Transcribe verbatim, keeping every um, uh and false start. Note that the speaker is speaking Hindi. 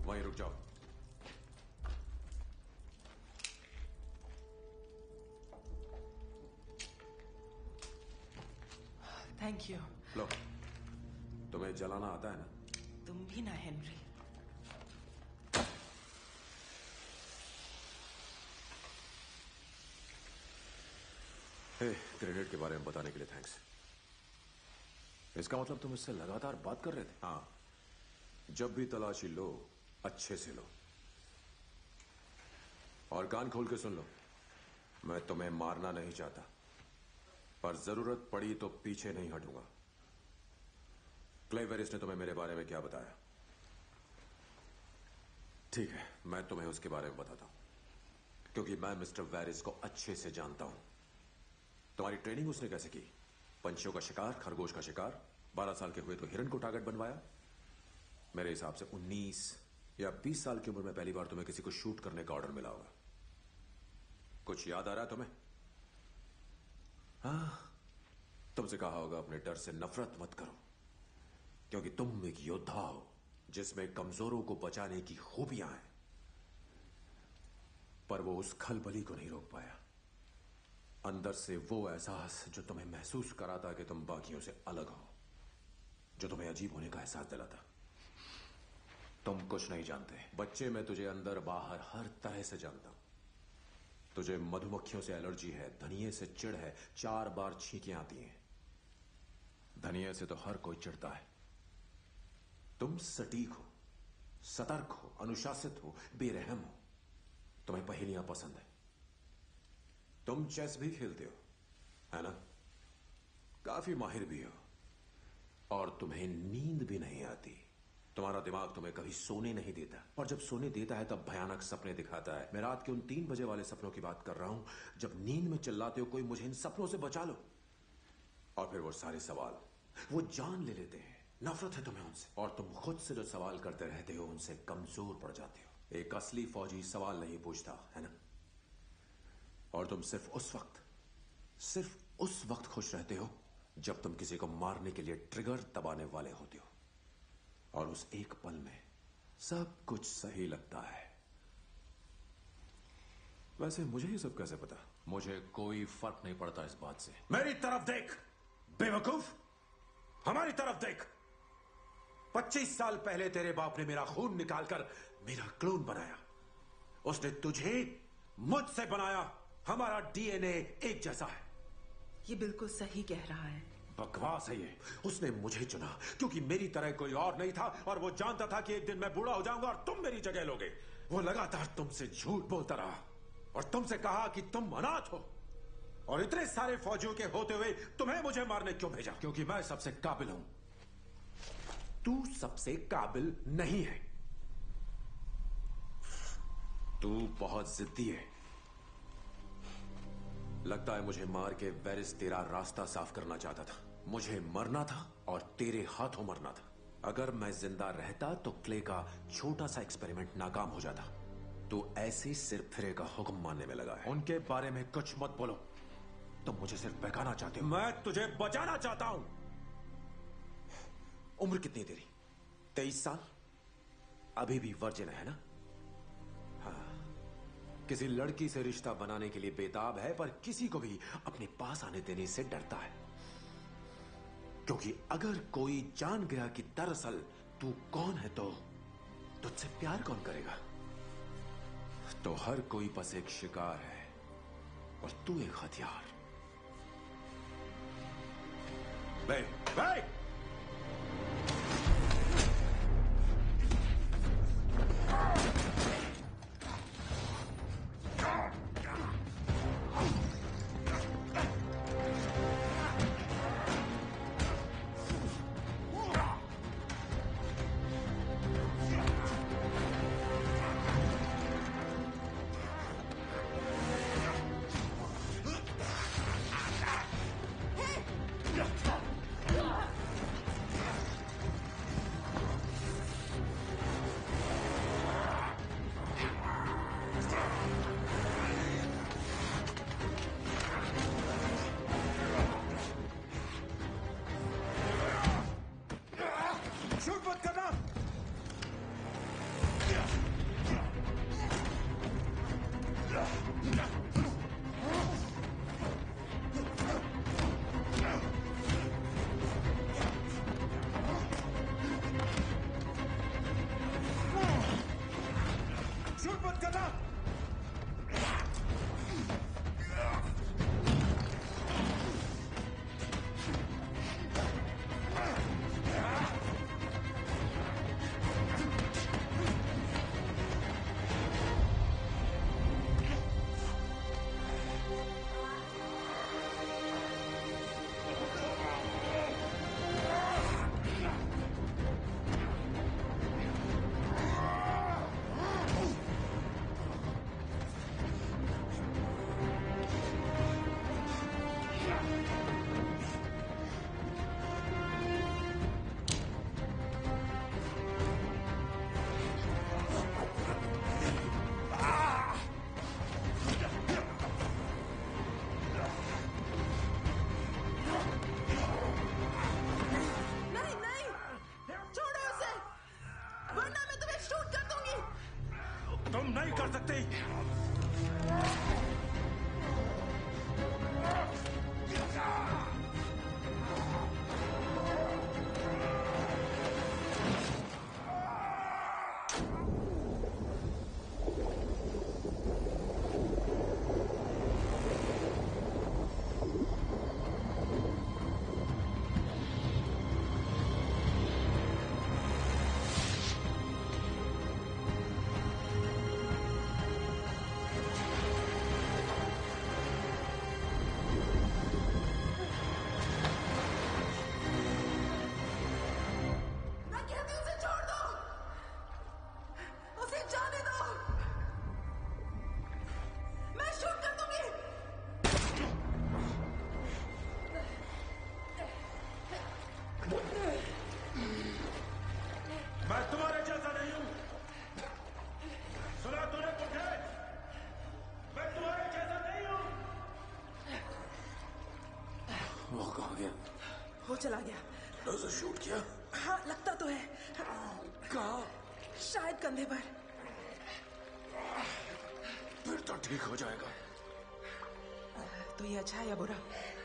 वहीं रुक जाओ। Thank you. लो, तुम्हें जलाना आता है ना? तुम भी ना हेनरी। हे, ग्रेनेड के बारे में बताने के लिए थैंक्स। इसका मतलब तुम इससे लगातार बात कर रहे थे? हाँ, जब भी तलाशी लो अच्छे से लो और कान खोल के सुन लो। मैं तुम्हें मारना नहीं चाहता, पर जरूरत पड़ी तो पीछे नहीं हटूंगा। क्ले वेरिस ने तुम्हें मेरे बारे में क्या बताया? ठीक है, मैं तुम्हें उसके बारे में बताता हूं, क्योंकि मैं मिस्टर वेरिस को अच्छे से जानता हूं। तुम्हारी ट्रेनिंग उसने कैसे की? पंछियों का शिकार, खरगोश का शिकार। बारह साल के हुए तो हिरन को टारगेट बनवाया। मेरे हिसाब से उन्नीस या बीस साल की उम्र में पहली बार तुम्हें किसी को शूट करने का ऑर्डर मिला होगा। कुछ याद आ रहा है तुम्हें? हाँ, तुमसे कहा होगा अपने डर से नफरत मत करो, क्योंकि तुम एक योद्धा हो जिसमें कमजोरों को बचाने की खूबियां हैं। पर वो उस खलबली को नहीं रोक पाया। अंदर से वो एहसास जो तुम्हें महसूस कराता कि तुम बाकियों से अलग हो, जो तुम्हें अजीब होने का एहसास दिलाता। तुम कुछ नहीं जानते बच्चे, मैं तुझे अंदर बाहर हर तरह से जानता हूं। तुझे मधुमक्खियों से एलर्जी है, धनिये से चिढ़ है, चार बार छींकें आती हैं। धनिये से तो हर कोई चिढ़ता है। तुम सटीक हो, सतर्क हो, अनुशासित हो, बेरहम हो। तुम्हें पहेलियां पसंद है। तुम चेस भी खेलते हो, है ना? काफी माहिर भी हो। और तुम्हें नींद भी नहीं आती। तुम्हारा दिमाग तुम्हें कभी सोने नहीं देता, और जब सोने देता है तब भयानक सपने दिखाता है। मैं रात के उन तीन बजे वाले सपनों की बात कर रहा हूं, जब नींद में चिल्लाते हो, कोई मुझे इन सपनों से बचा लो। और फिर वो सारे सवाल वो जान ले लेते हैं। नफरत है तुम्हें उनसे, और तुम खुद से जो सवाल करते रहते हो उनसे कमजोर पड़ जाते हो। एक असली फौजी सवाल नहीं पूछता, है ना? और तुम सिर्फ उस वक्त सिर्फ उस वक्त खुश रहते हो जब तुम किसी को मारने के लिए ट्रिगर दबाने वाले होते हो, और उस एक पल में सब कुछ सही लगता है। वैसे मुझे ये सब कैसे पता? मुझे कोई फर्क नहीं पड़ता इस बात से। मेरी तरफ देख बेवकूफ, हमारी तरफ देख। पच्चीस साल पहले तेरे बाप ने मेरा खून निकालकर मेरा क्लोन बनाया। उसने तुझे मुझसे बनाया। हमारा डीएनए एक जैसा है। ये बिल्कुल सही कह रहा है। बकवास है ये। उसने मुझे चुना क्योंकि मेरी तरह कोई और नहीं था, और वो जानता था कि एक दिन मैं बूढ़ा हो जाऊंगा और तुम मेरी जगह लोगे। वो लगातार तुमसे झूठ बोलता रहा और तुमसे कहा कि तुम अनाथ हो, और इतने सारे फौजियों के होते हुए तुम्हें मुझे मारने क्यों भेजा? क्योंकि मैं सबसे काबिल हूं। तू सबसे काबिल नहीं है। तू बहुत जिद्दी है। लगता है मुझे मार के वेरिस तेरा रास्ता साफ करना चाहता था। मुझे मरना था और तेरे हाथों मरना था। अगर मैं जिंदा रहता तो क्ले का छोटा सा एक्सपेरिमेंट नाकाम हो जाता। तू ऐसे सिर फिरे का हुक्म मानने में लगा है। उनके बारे में कुछ मत बोलो। तुम मुझे सिर्फ बहकाना चाहते हो। मैं तुझे बचाना चाहता हूं। उम्र कितनी तेरी? तेईस साल? अभी भी वर्जिन है ना? हाँ, किसी लड़की से रिश्ता बनाने के लिए बेताब है, पर किसी को भी अपने पास आने देने से डरता है। क्योंकि अगर कोई जान गया कि दरअसल तू कौन है, तो तुझसे प्यार कौन करेगा? तो हर कोई बस एक शिकार है और तू एक हथियार। बे, बे! शूट मत करना। तुम नहीं कर सकती। मैं तुम्हारे जैसा नहीं हूं। सुना तूने मुझे? मैं तुम्हारे जैसा नहीं हूं। वो कहाँ गया? वो चला गया। उसे शूट किया? हाँ, लगता तो है। कहाँ? शायद कंधे पर। फिर तो ठीक हो जाएगा। तो ये अच्छा है या बुरा?